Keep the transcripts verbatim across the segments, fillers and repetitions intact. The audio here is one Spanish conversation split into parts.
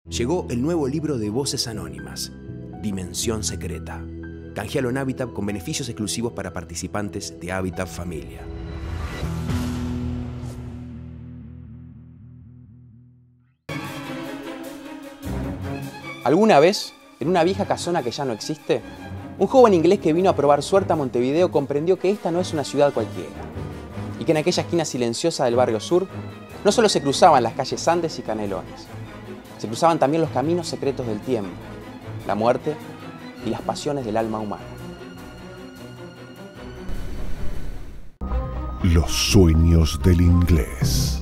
Llegó el nuevo libro de Voces Anónimas, Dimensión Secreta. Canjealo en Habitat con beneficios exclusivos para participantes de Habitat Familia. ¿Alguna vez, en una vieja casona que ya no existe, un joven inglés que vino a probar suerte a Montevideo comprendió que esta no es una ciudad cualquiera? Y que en aquella esquina silenciosa del barrio sur no solo se cruzaban las calles Andes y Canelones, se cruzaban también los caminos secretos del tiempo, la muerte y las pasiones del alma humana. Los sueños del inglés.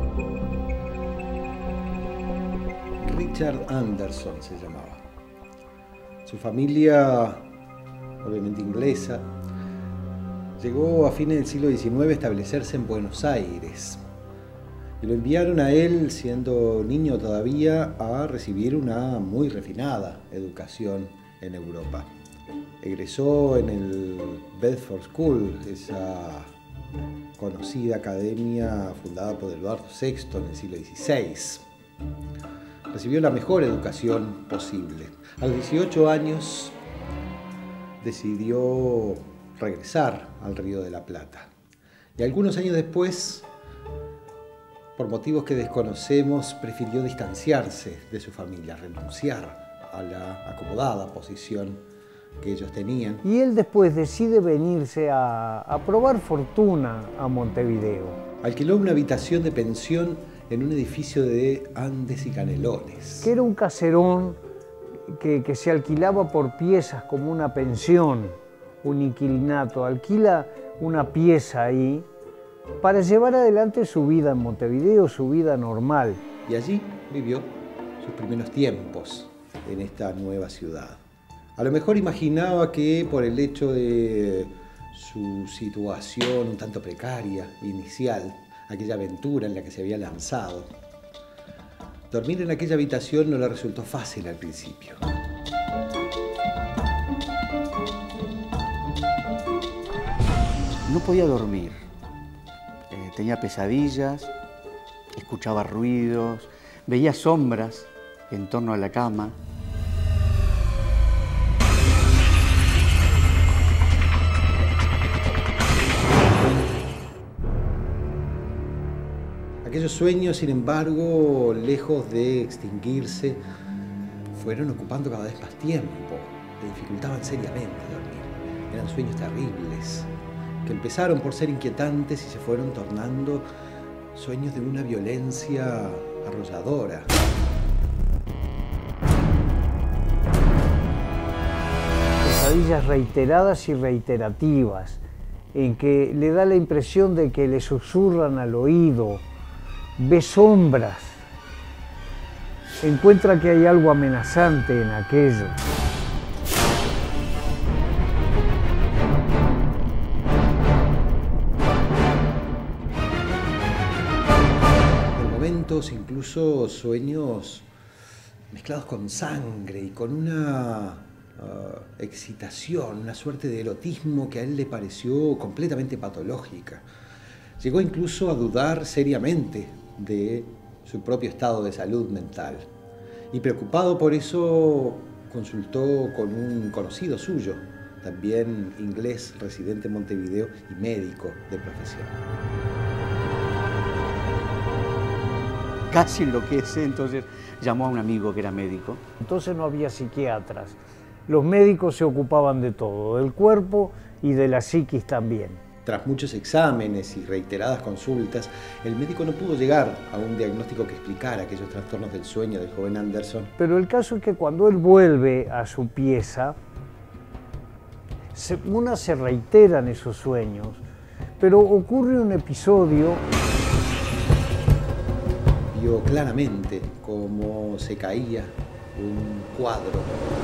Richard Anderson se llamaba. Su familia, obviamente inglesa, llegó a fines del siglo diecinueve a establecerse en Buenos Aires. Y lo enviaron a él, siendo niño todavía, a recibir una muy refinada educación en Europa. Egresó en el Bedford School, esa conocida academia fundada por Eduardo sexto en el siglo dieciséis. Recibió la mejor educación posible. A los dieciocho años decidió regresar al Río de la Plata. Y algunos años después, por motivos que desconocemos, prefirió distanciarse de su familia, renunciar a la acomodada posición que ellos tenían. Y él después decide venirse a, a probar fortuna a Montevideo. Alquiló una habitación de pensión en un edificio de Andes y Canelones. Que era un caserón que, que se alquilaba por piezas como una pensión, un inquilinato. Alquila una pieza ahí para llevar adelante su vida en Montevideo, su vida normal. Y allí vivió sus primeros tiempos en esta nueva ciudad. A lo mejor imaginaba que por el hecho de su situación un tanto precaria, inicial, aquella aventura en la que se había lanzado, dormir en aquella habitación no le resultó fácil al principio. No podía dormir. Eh, tenía pesadillas, escuchaba ruidos, veía sombras en torno a la cama. Aquellos sueños, sin embargo, lejos de extinguirse, fueron ocupando cada vez más tiempo. Le dificultaban seriamente dormir. Eran sueños terribles, que empezaron por ser inquietantes y se fueron tornando sueños de una violencia arrolladora. Pesadillas reiteradas y reiterativas, en que le da la impresión de que le susurran al oído, ve sombras, encuentra que hay algo amenazante en aquello. En momentos, incluso sueños mezclados con sangre y con una uh, excitación, una suerte de erotismo que a él le pareció completamente patológica. Llegó incluso a dudar seriamente de su propio estado de salud mental. Y preocupado por eso, consultó con un conocido suyo, también inglés, residente en Montevideo y médico de profesión. Casi enloquece, entonces llamó a un amigo que era médico. Entonces no había psiquiatras. Los médicos se ocupaban de todo, del cuerpo y de la psiquis también. Tras muchos exámenes y reiteradas consultas, el médico no pudo llegar a un diagnóstico que explicara aquellos trastornos del sueño del joven Anderson. Pero el caso es que cuando él vuelve a su pieza, se, una se reiteran esos sueños, pero ocurre un episodio. Vio claramente cómo se caía un cuadro.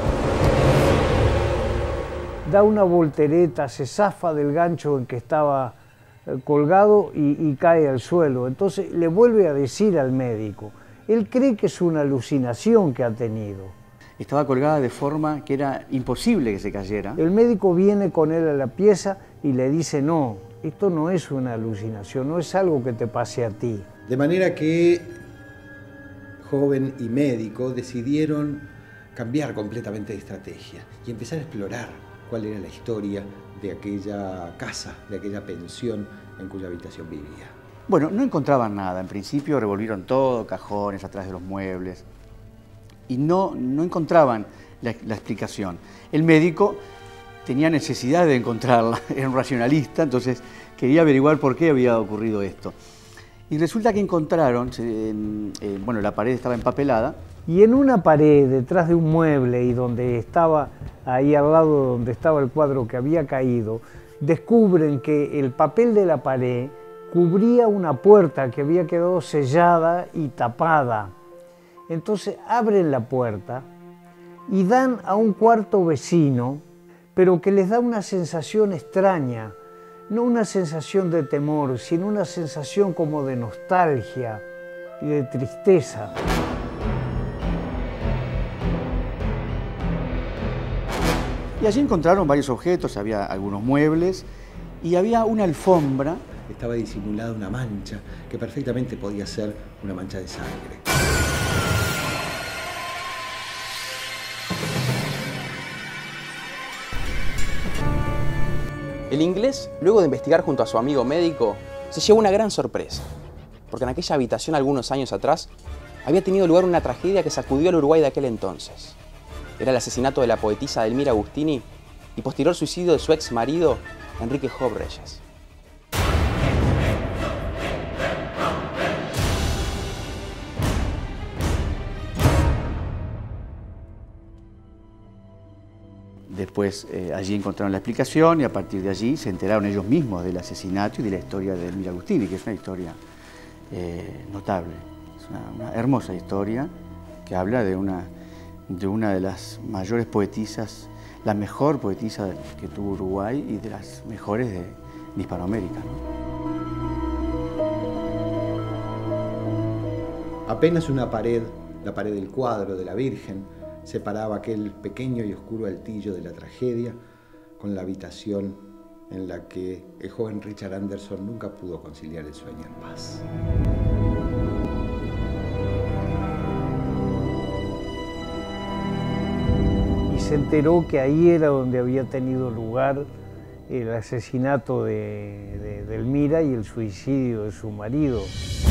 Da una voltereta, se zafa del gancho en que estaba colgado y, y cae al suelo. Entonces le vuelve a decir al médico. Él cree que es una alucinación que ha tenido. Estaba colgada de forma que era imposible que se cayera. El médico viene con él a la pieza y le dice, no, esto no es una alucinación, no es algo que te pase a ti. De manera que joven y médico decidieron cambiar completamente de estrategia y empezar a explorar cuál era la historia de aquella casa, de aquella pensión en cuya habitación vivía. Bueno, no encontraban nada. En principio revolvieron todo, cajones atrás de los muebles, y no, no encontraban la, la explicación. El médico tenía necesidad de encontrarla, era un racionalista, entonces quería averiguar por qué había ocurrido esto. Y resulta que encontraron, eh, eh, bueno, la pared estaba empapelada. Y en una pared, detrás de un mueble y donde estaba, ahí al lado donde estaba el cuadro que había caído, descubren que el papel de la pared cubría una puerta que había quedado sellada y tapada. Entonces abren la puerta y dan a un cuarto vecino, pero que les da una sensación extraña, no una sensación de temor, sino una sensación como de nostalgia y de tristeza. Y allí encontraron varios objetos, había algunos muebles y había una alfombra. Estaba disimulada una mancha que perfectamente podía ser una mancha de sangre. El inglés, luego de investigar junto a su amigo médico, se llevó una gran sorpresa, porque en aquella habitación algunos años atrás había tenido lugar una tragedia que sacudió al Uruguay de aquel entonces. Era el asesinato de la poetisa Delmira Agustini y posterior suicidio de su ex marido, Enrique Job Reyes. Después eh, allí encontraron la explicación y a partir de allí se enteraron ellos mismos del asesinato y de la historia de Delmira Agustini, que es una historia eh, notable. Es una, una hermosa historia que habla de una, de una de las mayores poetisas, la mejor poetisa que tuvo Uruguay y de las mejores de, de Hispanoamérica, ¿no? Apenas una pared, la pared del cuadro de la Virgen, separaba aquel pequeño y oscuro altillo de la tragedia con la habitación en la que el joven Richard Anderson nunca pudo conciliar el sueño en paz. Y se enteró que ahí era donde había tenido lugar el asesinato de, de Delmira y el suicidio de su marido.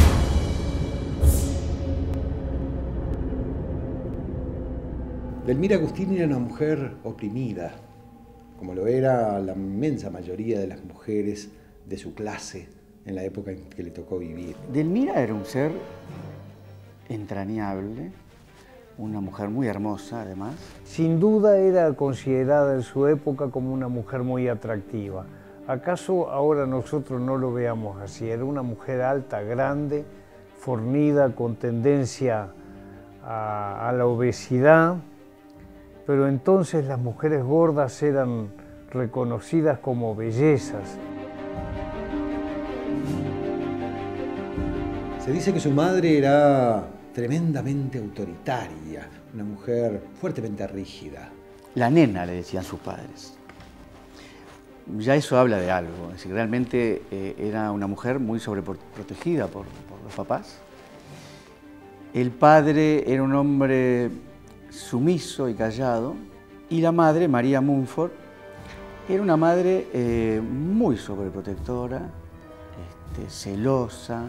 Delmira Agustini era una mujer oprimida, como lo era la inmensa mayoría de las mujeres de su clase en la época en que le tocó vivir. Delmira era un ser entrañable, una mujer muy hermosa además. Sin duda era considerada en su época como una mujer muy atractiva. ¿Acaso ahora nosotros no lo veamos así? Era una mujer alta, grande, fornida, con tendencia a, a la obesidad. Pero entonces las mujeres gordas eran reconocidas como bellezas. Se dice que su madre era tremendamente autoritaria, una mujer fuertemente rígida. La nena, le decían sus padres. Ya eso habla de algo, es decir, realmente eh, era una mujer muy sobreprotegida por, por los papás. El padre era un hombre sumiso y callado, y la madre, María Mumford, era una madre eh, muy sobreprotectora, este, celosa,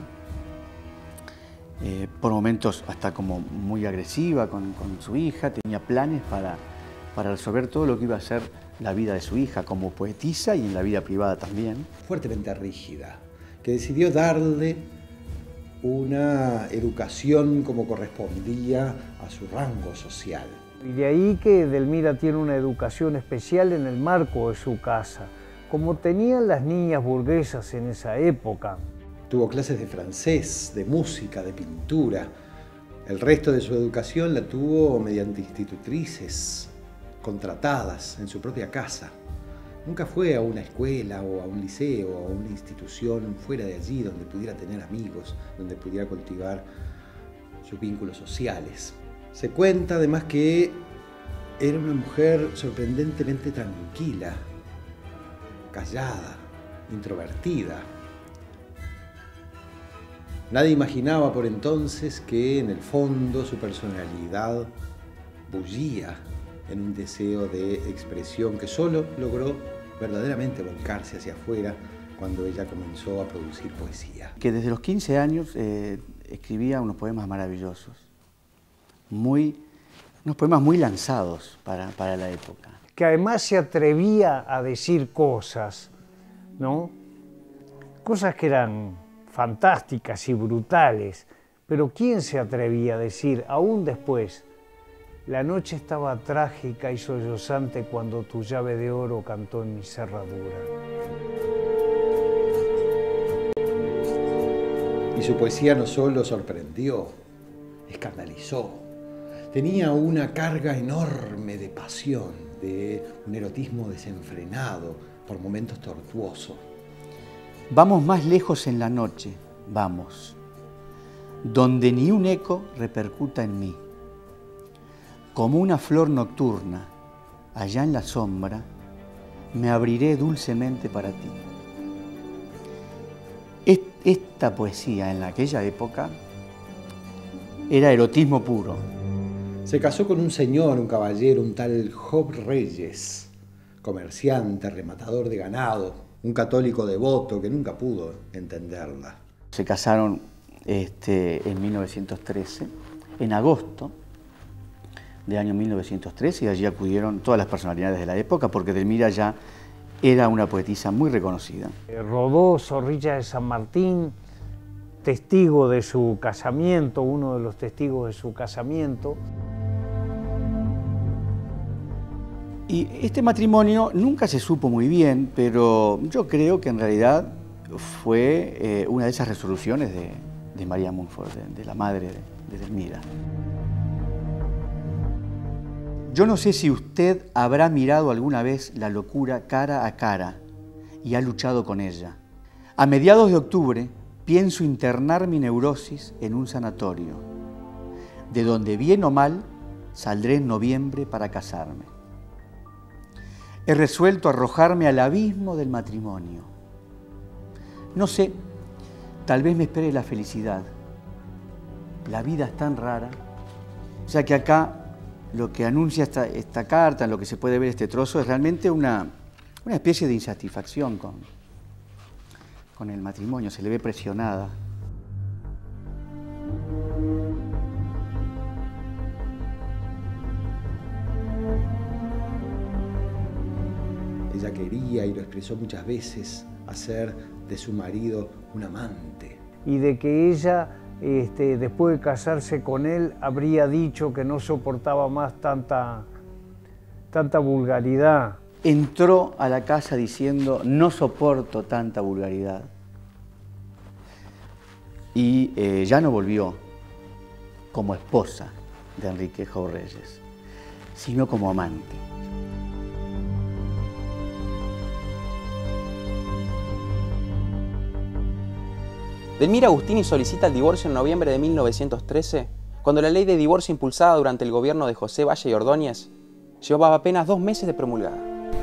eh, por momentos hasta como muy agresiva con, con su hija, tenía planes para, para resolver todo lo que iba a ser la vida de su hija como poetisa y en la vida privada también. Fuertemente rígida, que decidió darle una educación como correspondía a su rango social. Y de ahí que Delmira tiene una educación especial en el marco de su casa, como tenían las niñas burguesas en esa época. Tuvo clases de francés, de música, de pintura. El resto de su educación la tuvo mediante institutrices contratadas en su propia casa. Nunca fue a una escuela o a un liceo o a una institución fuera de allí donde pudiera tener amigos, donde pudiera cultivar sus vínculos sociales. Se cuenta además que era una mujer sorprendentemente tranquila, callada, introvertida. Nadie imaginaba por entonces que en el fondo su personalidad bullía en un deseo de expresión que solo logró verdaderamente volcarse hacia afuera cuando ella comenzó a producir poesía. Que desde los quince años eh, escribía unos poemas maravillosos, muy, unos poemas muy lanzados para, para la época. Que además se atrevía a decir cosas, ¿no? Cosas que eran fantásticas y brutales, pero ¿quién se atrevía a decir, aún después, la noche estaba trágica y sollozante cuando tu llave de oro cantó en mi cerradura? Y su poesía no solo sorprendió, escandalizó. Tenía una carga enorme de pasión, de un erotismo desenfrenado, por momentos tortuoso. Vamos más lejos en la noche, vamos, donde ni un eco repercuta en mí. Como una flor nocturna, allá en la sombra, me abriré dulcemente para ti. Esta poesía en aquella época era erotismo puro. Se casó con un señor, un caballero, un tal Job Reyes, comerciante, rematador de ganado, un católico devoto que nunca pudo entenderla. Se casaron este, en mil novecientos trece, en agosto del año mil novecientos trece, y allí acudieron todas las personalidades de la época, porque Edelmira ya era una poetisa muy reconocida. Rodó Zorrilla de San Martín, testigo de su casamiento, uno de los testigos de su casamiento. Y este matrimonio nunca se supo muy bien, pero yo creo que en realidad fue eh, una de esas resoluciones de, de María Mumford, de, de la madre de, de Edelmira. Yo no sé si usted habrá mirado alguna vez la locura cara a cara y ha luchado con ella. A mediados de octubre pienso internar mi neurosis en un sanatorio, de donde bien o mal saldré en noviembre para casarme. He resuelto arrojarme al abismo del matrimonio. No sé, tal vez me espere la felicidad. La vida es tan rara, ya que acá lo que anuncia esta, esta carta, en lo que se puede ver este trozo, es realmente una, una especie de insatisfacción con, con el matrimonio, se le ve presionada. Ella quería, y lo expresó muchas veces, hacer de su marido un amante. Y de que ella, este, después de casarse con él, habría dicho que no soportaba más tanta, tanta vulgaridad. Entró a la casa diciendo, no soporto tanta vulgaridad. Y eh, ya no volvió como esposa de Enrique Job Reyes, sino como amante. Edelmira Agustini solicita el divorcio en noviembre de mil novecientos trece, cuando la ley de divorcio impulsada durante el gobierno de José Valle y Ordóñez llevaba apenas dos meses de promulgada.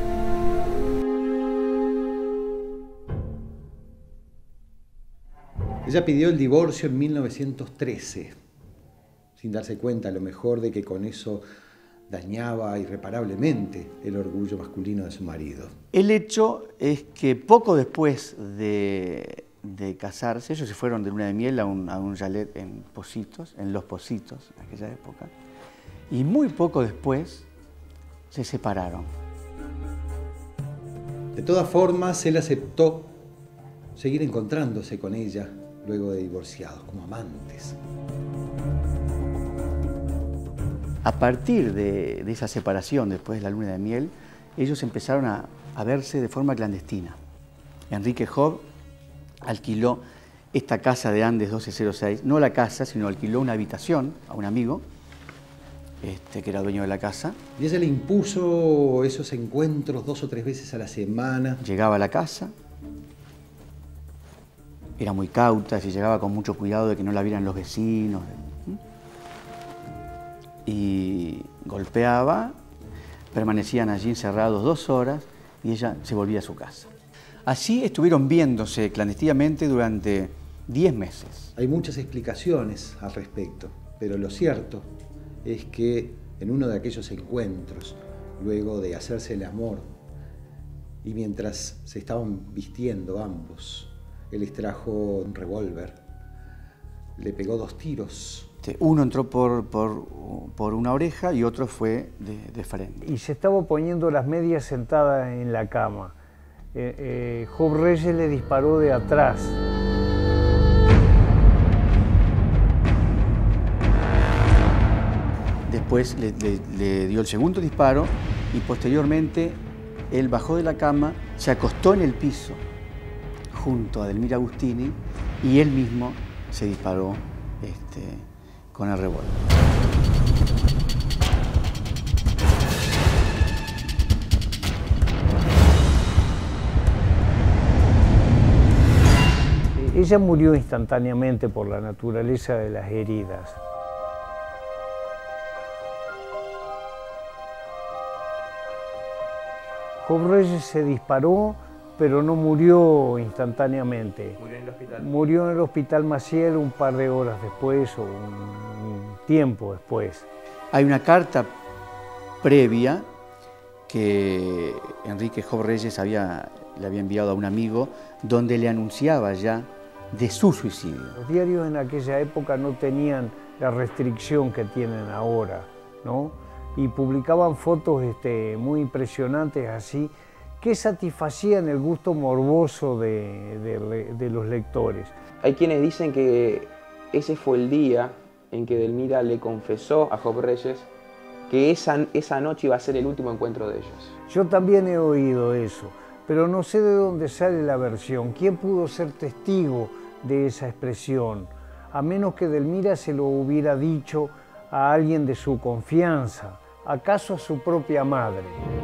Ella pidió el divorcio en mil novecientos trece, sin darse cuenta a lo mejor de que con eso dañaba irreparablemente el orgullo masculino de su marido. El hecho es que poco después de, de casarse, ellos se fueron de luna de miel a un, a un chalet en Pocitos, en Los Pocitos, en aquella época, y muy poco después se separaron. De todas formas, él aceptó seguir encontrándose con ella luego de divorciados, como amantes. A partir de, de esa separación, después de la luna de miel, ellos empezaron a, a verse de forma clandestina. Enrique Job alquiló esta casa de Andes doce cero seis, no la casa, sino alquiló una habitación a un amigo, este, que era dueño de la casa. Y ella le impuso esos encuentros dos o tres veces a la semana. Llegaba a la casa, era muy cauta, se llegaba con mucho cuidado de que no la vieran los vecinos. Y golpeaba, permanecían allí encerrados dos horas y ella se volvía a su casa. Así estuvieron viéndose clandestinamente durante diez meses. Hay muchas explicaciones al respecto, pero lo cierto es que en uno de aquellos encuentros, luego de hacerse el amor, y mientras se estaban vistiendo ambos, él extrajo un revólver, le pegó dos tiros. Uno entró por, por, por una oreja y otro fue de, de frente. Y se estaba poniendo las medias sentada en la cama. Eh, eh, Job Reyes le disparó de atrás. Después le, le, le dio el segundo disparo y posteriormente él bajó de la cama, se acostó en el piso junto a Delmira Agustini y él mismo se disparó este, con el revólver. Ella murió instantáneamente por la naturaleza de las heridas. Job Reyes se disparó, pero no murió instantáneamente. Murió en el hospital. Murió en el hospital Maciel un par de horas después o un, un tiempo después. Hay una carta previa que Enrique Job Reyes había, le había enviado a un amigo donde le anunciaba ya de su suicidio. Los diarios en aquella época no tenían la restricción que tienen ahora, ¿no? Y publicaban fotos este, muy impresionantes así, que satisfacían el gusto morboso de, de, de los lectores. Hay quienes dicen que ese fue el día en que Delmira le confesó a Job Reyes que esa, esa noche iba a ser el último encuentro de ellos. Yo también he oído eso, pero no sé de dónde sale la versión. ¿Quién pudo ser testigo de esa expresión? A menos que Delmira se lo hubiera dicho a alguien de su confianza, acaso a su propia madre.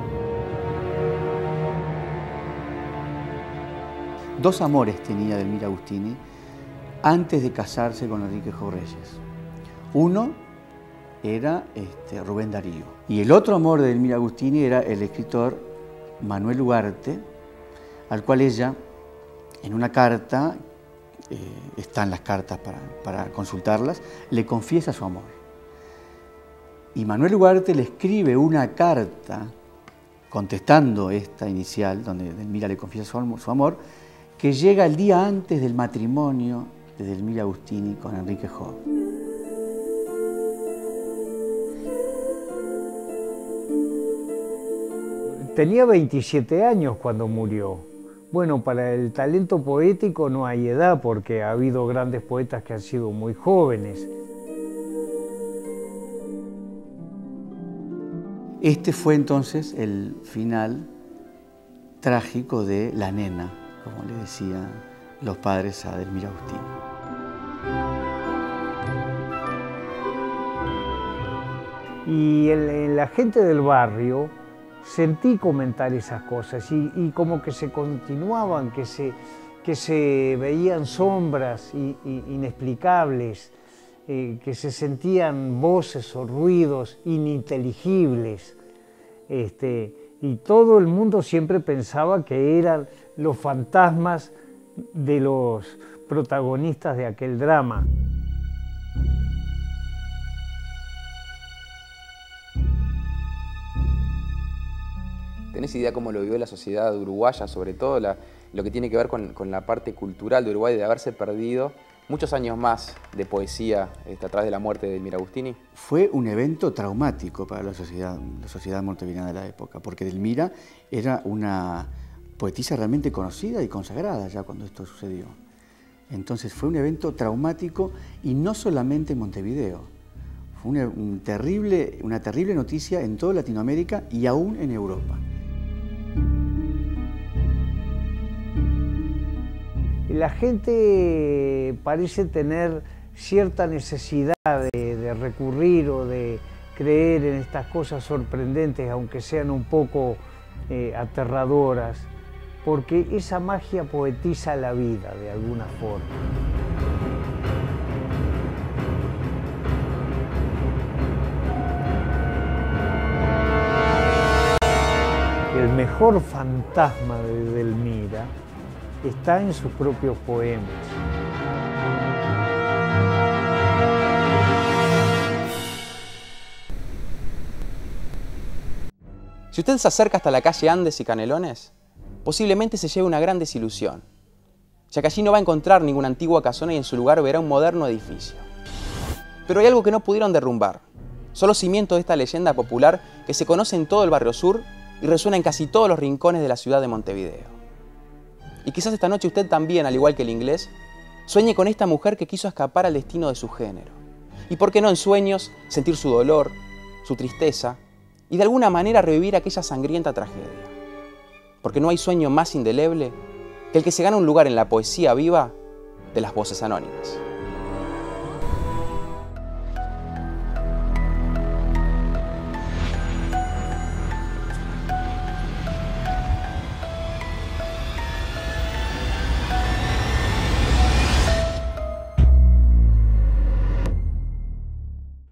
Dos amores tenía Delmira Agustini antes de casarse con Enrique Job Reyes. Uno era este, Rubén Darío y el otro amor de Delmira Agustini era el escritor Manuel Ugarte, al cual ella, en una carta, eh, están las cartas para, para consultarlas, le confiesa su amor. Y Manuel Ugarte le escribe una carta contestando esta inicial, donde Delmira le confiesa su, su amor, que llega el día antes del matrimonio de Delmira Agustini con Enrique Job. Tenía veintisiete años cuando murió. Bueno, para el talento poético no hay edad, porque ha habido grandes poetas que han sido muy jóvenes. Este fue entonces el final trágico de La Nena, como le decían los padres a Delmira Agustini. Y en, en la gente del barrio sentí comentar esas cosas y, y como que se continuaban, que se, que se veían sombras y, y, inexplicables, eh, que se sentían voces o ruidos ininteligibles. Este, y todo el mundo siempre pensaba que eran los fantasmas de los protagonistas de aquel drama. ¿Tenés idea cómo lo vivió la sociedad uruguaya, sobre todo la, lo que tiene que ver con, con la parte cultural de Uruguay, de haberse perdido muchos años más de poesía este, a través de la muerte de Delmira Agustini? Fue un evento traumático para la sociedad, la sociedad montevideana de la época, porque Delmira era una poetisa realmente conocida y consagrada ya cuando esto sucedió. Entonces fue un evento traumático y no solamente en Montevideo. Fue una, un terrible, una terrible noticia en toda Latinoamérica y aún en Europa. La gente parece tener cierta necesidad de, de recurrir o de creer en estas cosas sorprendentes, aunque sean un poco eh, aterradoras, porque esa magia poetiza la vida de alguna forma. El mejor fantasma de Delmira está en sus propios poemas. Si usted se acerca hasta la calle Andes y Canelones, posiblemente se lleve una gran desilusión, ya que allí no va a encontrar ninguna antigua casona y en su lugar verá un moderno edificio. Pero hay algo que no pudieron derrumbar, son los cimientos de esta leyenda popular que se conoce en todo el barrio sur y resuena en casi todos los rincones de la ciudad de Montevideo. Y quizás esta noche usted también, al igual que el inglés, sueñe con esta mujer que quiso escapar al destino de su género. Y por qué no en sueños sentir su dolor, su tristeza y de alguna manera revivir aquella sangrienta tragedia. Porque no hay sueño más indeleble que el que se gana un lugar en la poesía viva de las voces anónimas.